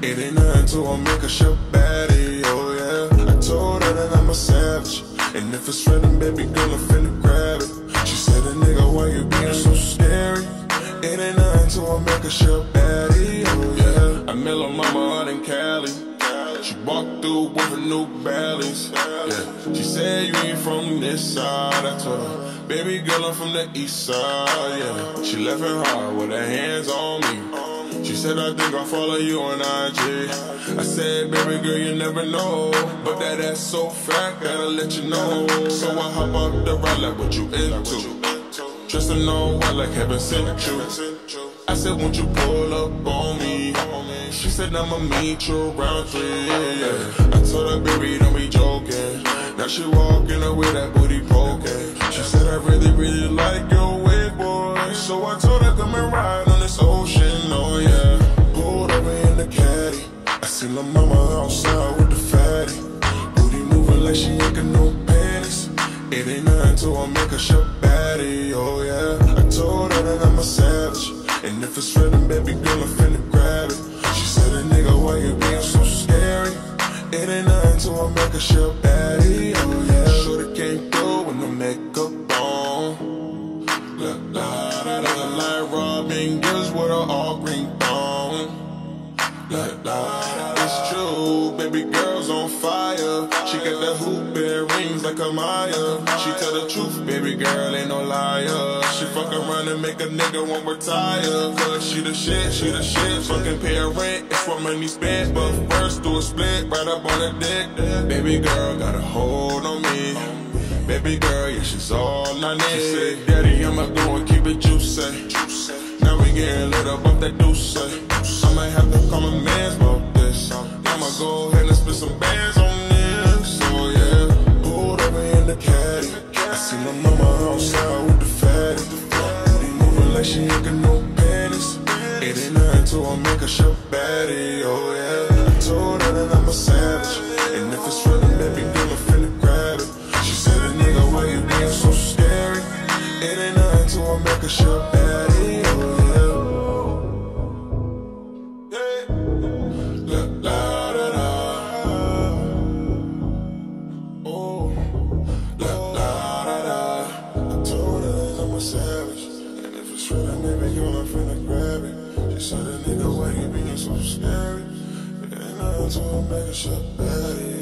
It ain't nothing to a make a shit baddie, oh yeah. I told her that I'm a savage, and if it's random, baby girl, I'm finna grab it. She said, a nigga, why you being so scary? It ain't nothing to a make a shit baddie, oh yeah. I met her mama out in Cali. She walked through with her new bellies, yeah. She said, you ain't from this side. I told her, baby girl, I'm from the east side, yeah. She laughing hard with her hands on me. She said, I think I'll follow you on IG. I said, baby girl, you never know, but that ass so fat, gotta let you know. So I hop up the ride like what you into. Trustin' on what like heaven sent you. I said, won't you pull up on me? She said, I'ma meet you around 3, yeah. I told her, baby, don't be joking. Now she walking up with that booty poking. She said, I really, really like your way, boy. So I told her, come and ride on this ocean, oh yeah. Pulled over in the caddy. I seen my mama outside with the fatty. Booty moving like she ain't got no panties. It ain't nothing to her make a shit baddie, oh yeah. I told her that I'm a savage, and if it's random, baby girl, I'm finna grab it. She said, a nigga, why you being so scary? It ain't nothing to her make a shit baddie, oh yeah. Shorty came through with no makeup on. Look like Robin Gibbs with her all green bone. It's true, baby girl's on fire. She got the hoop and rings like a Maya. She tell the truth, baby girl ain't no liar. She fuck around and make a nigga won't retire. Cause she the shit, fucking pay her rent, it's what money spent. But first do a split, right up on the dick. Baby girl got a hold on me. Baby girl, yeah, she's all I need. She said, daddy, I'ma go and keep it juicy. Now we getting lit up off that deuce. I might have to call my mans about this. I'ma go ahead and split some bands on this. So yeah, pulled over in the caddy. I seen my mama outside with the fatty. Booty moving like she ain't got no panties. It ain't nothing to her make a shit baddie, oh yeah. I told her that I'm a savage, and if it's really baby girl, I'm finna grab it. She said, a nigga, why you being so scary? It ain't nothing to her make a shit baddie, oh yeah. Savage, and if it's real, then baby girl, I'm finna grab it. She said, a nigga, why you being so scary? It ain't nothing to a make a shit baddie.